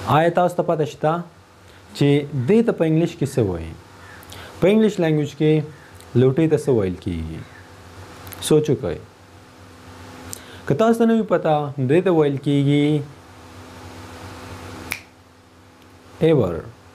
آیا تاسو ته پته شته چې دې ته په انګلیش کې څه وایي؟ په انګلیش لینګویج کې لوټۍ ته څه ویل کېږي؟ سوچ وکړئ. که تاسو ته نه وي پته دې ته ویل کېږي ایور.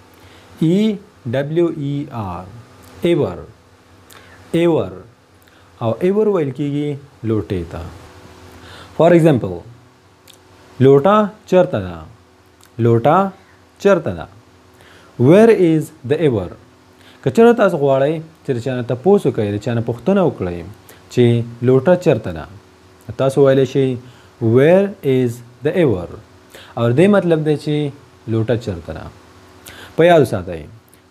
EWER ایور. ایور او ایور ویل کېږي لوټۍ ته. فار ایگزامپل لوټه چېرته ده؟ لوټه چېرته ده؟ ویر از د ایور. که چېرته تاسو غواړئ چې د چا نه تپوس وکړئ، د چا نه پوښتنه وکړئ چې لوټه چېرته ده، تاسو ویلی شئ ویر از د ایور، او دې مطلب دی چې لوټه چېرته ده. په یاد وساتئ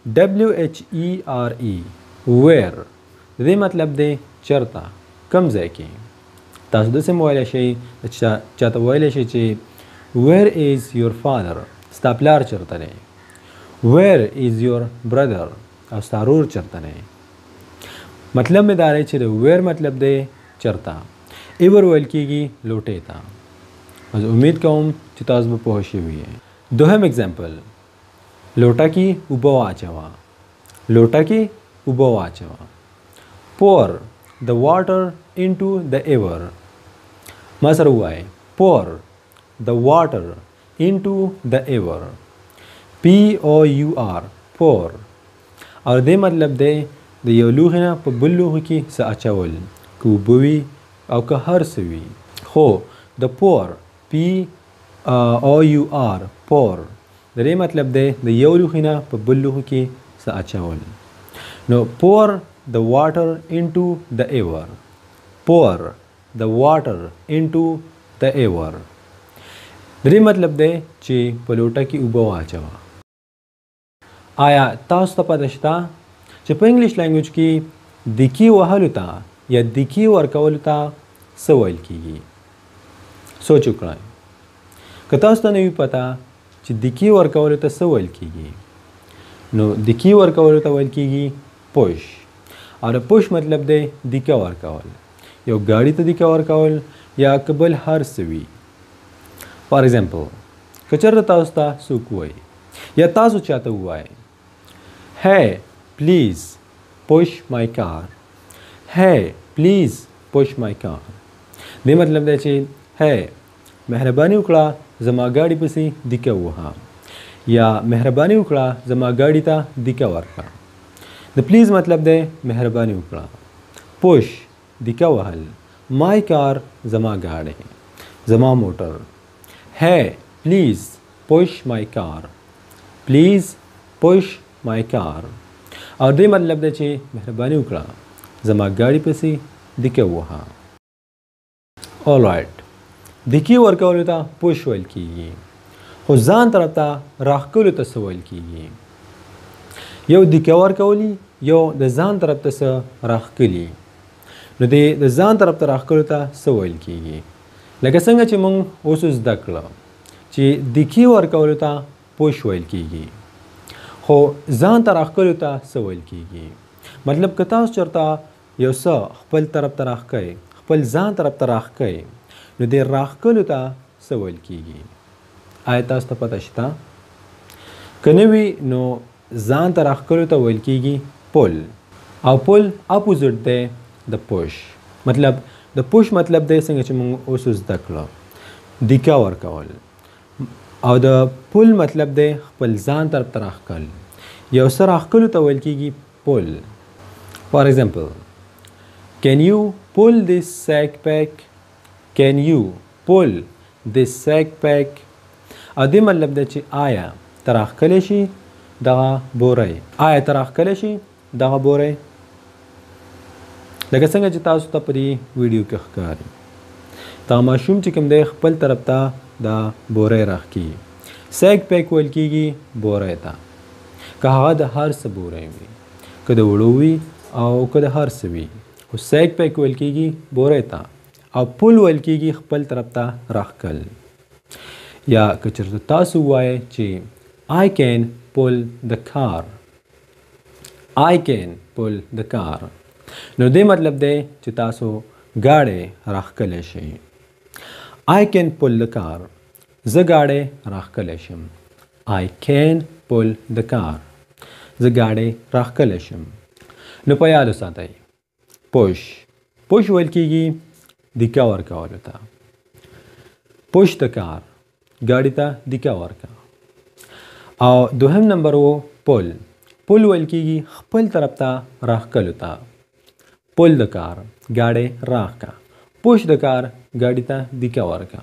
WHERE ویر د دې مطلب دی چېرته، کوم ځای کې. تاسو داسې هم ویلی شئ چاته ویلی شئ چې ویر از یور فادر، ستا پلار چېرته دی. ویر از یور برادر او ستا ورور چېرته دی. مطلب مې دا دی چې د ویر مطلب دی چېرته، ایور ویل کېږي لوټۍ ته. امید کوم چې تاسو به پوه شوي یې. دوهم اگزامپل لوټه کې اوبه واچوه. لوټه کې اوبه واچوه. pour the water into the ever. ما سره ووایئ pour the water into the ever. POUR pour. او دې مطلب دی د یو لوښي نه په بل لوښي کې څه اچول، که اوبه وي او که هر څه وي. خو د pour POUR pour د دې مطلب دی د یو لوښي نه په بل لوښي کې څه اچول. نو pour the water into the ever. pour the water into the ever. د دې مطلب دی چې په لوټه کې اوبه واچوه. آیا تاسو ته پته شته چې په انګلیش لینګویج کې دکي وهلو ته یا دکي ورکولو ته څه ویل کېږي؟ سوچ وکړئ. که تاسو ته نه وي پته چې دکي ورکولو ته څه ویل کېږي، نو دکي ورکولو ته ویل کېږي پوش. او د پوش مطلب دی دیکه ورکول، یو ګاډي ته دیکه ورکول یا که بل هر څه وي. فار ایگزامپل که چېرته تاسو ته څوک ووایي یا تاسو چاته ووایئ hey please push my car. hey please push my car. دې مطلب دی چې hey مهرباني وکړه زما ګاډي پسې دیکه ووهه، یا مهرباني وکړه زما ګاډي ته دیکه ورکړه. د پلیز مطلب دی مهرباني وکړه. پوش دیکه وهل. مای کار زما ګاډی، زما موټر. hey please push my car. please push my car. او دې مطلب دی چې مهرباني وکړه زما ګاډي پسې دیکه ووهه. alright دیکې ورکولو ته پوش ویل کېږي، خو ځان طرف ته راښکلو ته څه ویل کېږي؟ یو دیکه ورکولي، یو د ځان طرف ته څه راښکلي. نو د ځان طرف ته راښکلو ته څه ویل کېږي؟ لکه څنګه چې موږ اوس زده کړه چې دیکې ورکولو ته پوش ویل کېږي، خو ځان ته راښکلو ته څه ویل کېږي؟ مطلب که تاسو چېرته یو څه خپل طرف ته راښکئ، خپل ځان طرف ته راښکئ، نو دې راښکلو ته څه ویل کېږي؟ آیا تاسو ته پته شته؟ که نه وي نو ځان ته راښکلو ته ویل کېږي پل. او پل اپوزیټ دی د پوش. مطلب د پوش مطلب دی څنګه چې موږ اوس زده کړه دیکه ورکول، او د پل مطلب دی خپل ځان طرف ته راښکل. یو څه راښکلو ته ویل کېږي پل. فار ایگزامپل can you pull this sack back. can you pull this sack back. او دې مطلب دی چې آیا ته راښکلی شي دغه بوری، آیا ته راښکلی شي دغه بوری. لکه څنګه چې تاسو ته په دې ویډیو کې ښکاري دغه ماشوم چې کوم دی خپل طرف ته دا بوری راښکي. سیک پیک ویل کېږي بوری ته، که هغه د هر څه بوری وي، که د وړو وي او که د هر څه وي. خو سیک پیک ویل کېږي بوری ته، او پل ویل کېږي خپل طرف ته راښکل. یا که چېرته تاسو ووایئ چې I can pull the car. I can pull the car. نو دې مطلب دی چې تاسو ګاډی راښکلی شئ. I can pull the car. زه ګاډی راښکلی شم. I can pull the car. زه ګاډی راښکلی شم. نو په یاد وساتئ push ویل کېږي دیکه ورکولو ته. push the car ګاډي ته دیکه ورکه. او دوهم نمبر و pull ویل کېږي خپل طرف ته راښکلو ته. pull the car ګاډی راښکه. push the car ګاډي ته دیکه ورکه.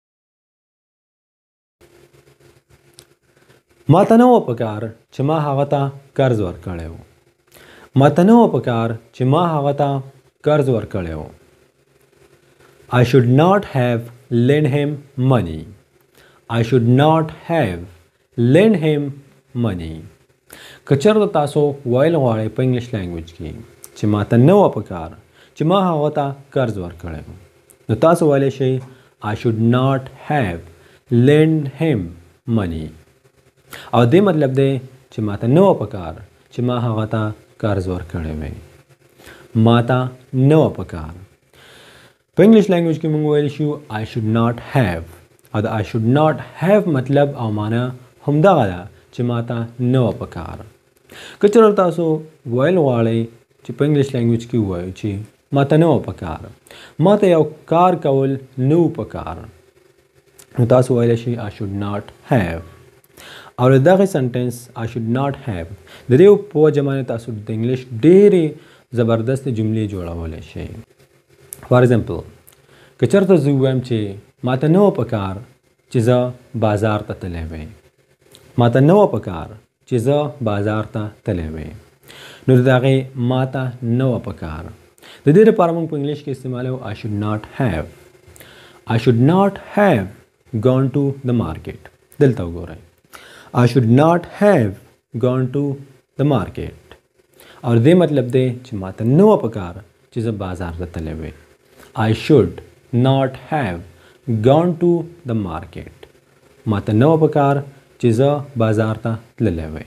ما ته نه وه پکار چې ما هغه ته قرض ورکړی و. ما ته نه وه پکار چې ما هغه ته قرض ورکړی و. I should not have lent him money. I should not have lent him money. که چېرته تاسو ویل غواړئ په انګلیش لینګویج کې چې ما ته نه وه پکار چې ما هغه ته قرض ورکړی و، نو تاسو ویلی شئ I should not have lent him money. او دې مطلب دی چې ما ته نه وه پکار چې ما هغه ته قرض ورکړی وی. ما ته نه وه پکار. په انګلیش لینګویج کې موږ ویلی شو I should not have. او د I should not have مطلب او معنا همدغه ده چې ما ته نه وه پکار. که چېرته تاسو ویل غواړئ چې په انګلیش لینګویج کې ووایو چې ما ته نه وه پکار، ما ته یو کار کول نه و پکار، نو تاسو ویلی شئ I should not have. او د دغه سنټنس I should not have د دې په وجه باندې تاسو د انګلیش ډېرې زبردستې جملې جوړولی شئ. فار ایگزامپل که چېرته زه ووایم چې ما ته نه وه پکار چې زه بازار ته تللی وی. ما ته نه وه پکار چې زه بازار ته تللی وی، نو د هغې ما ته نه وه پکار د دې لپاره موږ په انګلیش کې استعمالوو I should not have. I should not have gone to the market. دلته وګورئ I should not have gone to the market. اور دې مطلب دی چې ما ته نه وه پکار چې زه بازار ته تللی وی. I should not have gone to the market. ما ته نه وه پکار چې زه بازار ته تللی وی.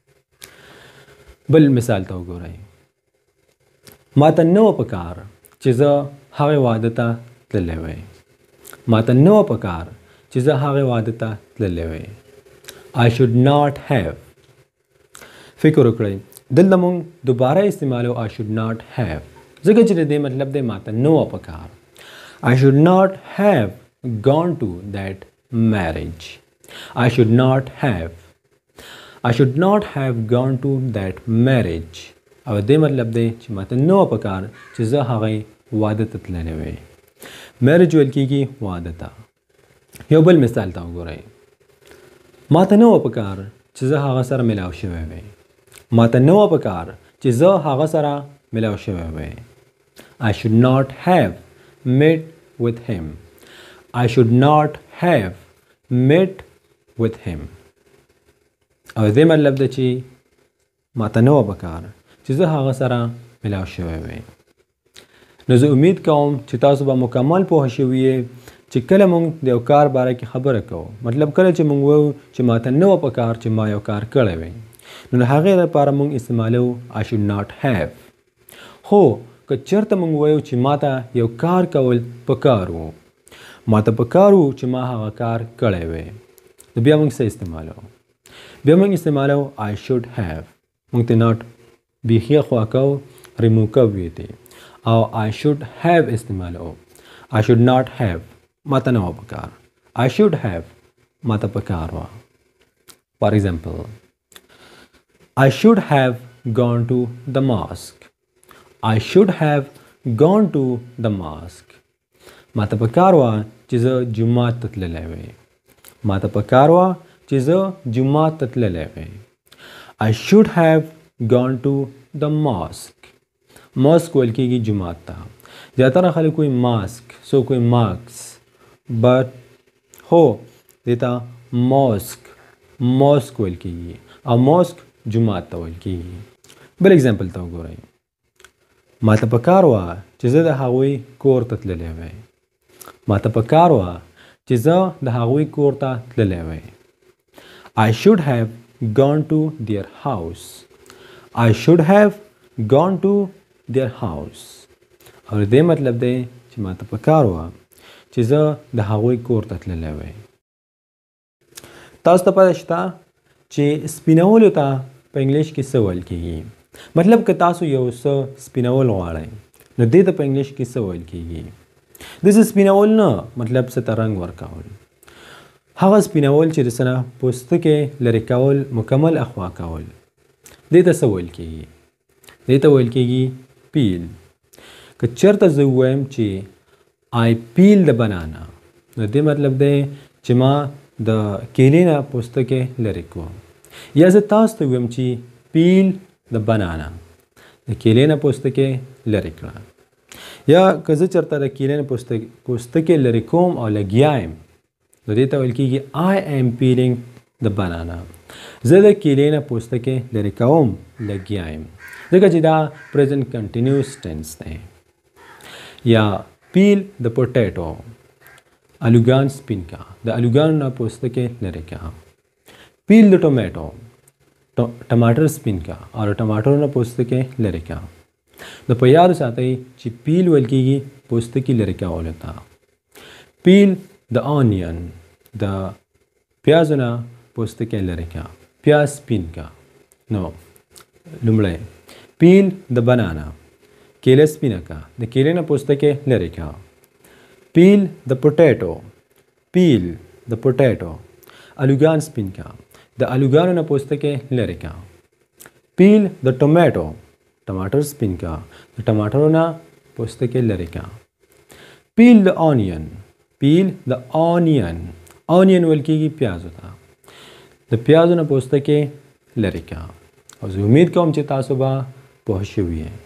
بل مثال ته وګورئ ما ته نه وه پکار چې زه هغې واده ته تللی وی. ما ته نه وه پکار چې زه هغې واده ته تللی وی. I should not have. فکر وکړئ دلته موږ دوباره استعمالو I should not have ځکه چې د دې مطلب دی ما ته نه وه پکار. I should not have gone to that marriage. I should not have. I should not have gone to that marriage. او دې مطلب دی چې ما ته نه وه پکار چې زه هغې واده ته تللی وی. میرج ویل کېږي واده ته. یو بل مثال ته وګورئ ما ته نه وه پکار چې زه هغه سره ملاو شوی وی. ما ته نه وه پکار چې زه هغه سره ملاو شوی وی. I should not have met with him. I should not have met with him. او دې مطلب دی چې ما ته نه وه پکار چې زه هغه سره ملاو شوی وی. نو زه امید کوم چې تاسو به مکمل پوه شوي یې چې کله موږ د یو کار باره کې خبره کوو، مطلب کله چې موږ وایو چې ما ته نه وه پکار چې ما یو کار کړی وی، نو د هغې لپاره موږ استعمالوو I should not have. خو که چېرته موږ وایو چې ما ته یو کار کول پکار و، ما ته پکار و چې ما هغه کار کړی وی، نو بیا موږ څه استعمالوو؟ بیا موږ استعمالوو I should have. موږ ته ناټ بیخي خوا کوو ریموو کوو یې دی او I should have استعمالوو. I should not have ما ته نه وه پکار. I should have ما ته پکار وه. For example I should have gone to the mosque. I should have gone to the mosque. ما ته پکار وه چې زه جومات ته تللی وی. ما ته پکار وه چې زه جومات ته تللی وی. I should have gone to the mosque. ماسک ویل کېږي جومات ته. زیاتره خلک وایي ماسک، څوک وایي ماکس، بټ هو دې ته ماسک ویل کېږي او ماسک جومات ته ویل کېږي. بل اگزامپل ته وګورئ ما ته پکار وه چې زه د هغوی کور ته تللی وی. ما ته پکار وه چې زه د هغوی کور ته تللی وی. I should have gone to their house. I should have gone to their house. او دې مطلب دی چې ما ته پکار وه چې زه د هغوی کور ته تللی وی. تاسو ته پته شته چې سپینولو ته په انګلیش کې څه ویل کیږي. مطلب که تاسو یو څه سپینول غواړئ نو دې ته په انګلیش کې څه ویل کیږي. داسې سپینول نه مطلب څه ته رنګ ورکول. هغه سپینول چې د څه نه پوستکی لرې کول مکمل اخوا کول دې ته څه ویل کیږي. دې ته ویل کیږي پیل. که چېرته زه ووایم چې I peel the banana نو دې مطلب دی چې ما د کیلې نه پوستکی لرې کوم. یا زه تاسو ته ووایم چې پیل د بنانا د کیلې نه پوستکی لرې کړه. یا که زه چېرته د کیلې نه پوستکی لرې کوم او لګیا یم نو دې ته ویل کیږي I am peeling the banana. زه د کیلې نه پوستکی لرې کوم لګیا یم ځکه چې دا present continuous tense دی. یا peel the potato الوګان سپین کا د الوګانو نه پوستکی لرې کا. peel the tomato टमाटर स्पिन का और टमाटर ने पोस्तकी लरे का. د په یاد ساتئ چې پیل ویل کېږي پوستکی لرې کولو ته. پیل د آنین د پیازو نه پوستکی لرې کا. پیاز سپین کا. نو لومړی پیل د بنانا کیله سپینه کا د کیلې نه پوستکی لرې کا. پیل د پوټیټو پیل د پوټیټو الوګان سپین کا د الوګانو نه پوستکی لرې کا. پیل د ټومیټو टमाटर स्पिन का د टमाटरों ना पोस्तके लरे का. Peel the onion peel the onion onion वल्की की प्याज होता द प्याज ना पोस्तके लरे का. और उम्मीद का हम चिता सुबह पहुँच हुई है.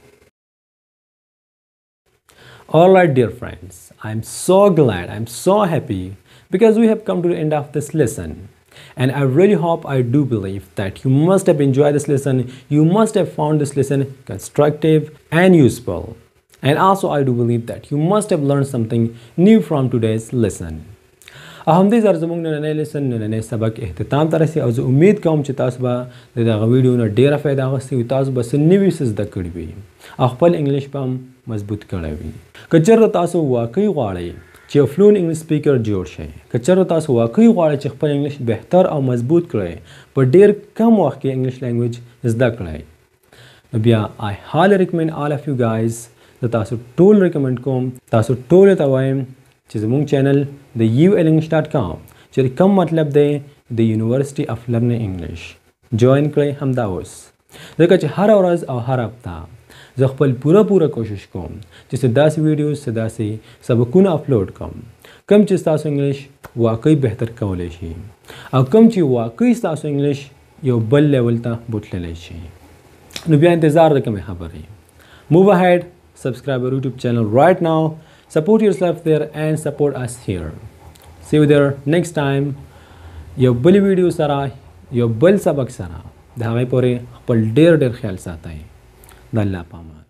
All right dear friends, I am so glad, I am so happy because we have come to the end of this lesson. And I really hope, I do believe that you must have enjoyed this lesson. You must have found this lesson constructive and useful. And also I do believe that you must have learned something new from today's lesson. همدې زر زموږ نننی لیسن نننی سبق اختتام ته رسي او زه امید کوم چې تاسو به د دغه ویډیو نه ډیره فایده اخیستې وي. تاسو به څه نوي څه زده کړي وي او خپل انګلیش به هم مضبوط کړی وي. که چېرته تاسو واقعي غواړئ چې فلوئنټ انګلیش سپیکر جوړ شئ، که چېرته تاسو واقعي غواړئ چې خپل انګلیش بهتر او مضبوط کړئ، په ډېر کم وخت کې انګلیش لینګویج زده کړئ، نو بیا I highly recommend all of you guys زه تاسو ټول ریکمنډ کوم تاسو ټولو ته وایم چې زموږ چینل د ulenglish.com چې کوم مطلب دی د یونیورسټي اف لرنینګ انګلیش جوین کړئ همدا اوس. ځکه چې هره ورځ او هر هفته زه خپل پوره کوشش کوم چې داسې ویډیوز داسې سبقونه اپلوډ کوم کوم چې تاسو انګلیش واقعي بهتر کولی شي او کوم چې واقعي تاسو انګلیش یو بل لیول ته بوتللی شي. نو بیا انتظار د کومې خبرې. Move ahead, subscribe our YouTube channel right now, support yourself there and support us here. See you there next time. یو بل ویډیو سره یو بل سبق سره د هغې پورې خپل ډېر خیال ساتئ. د الله په امان.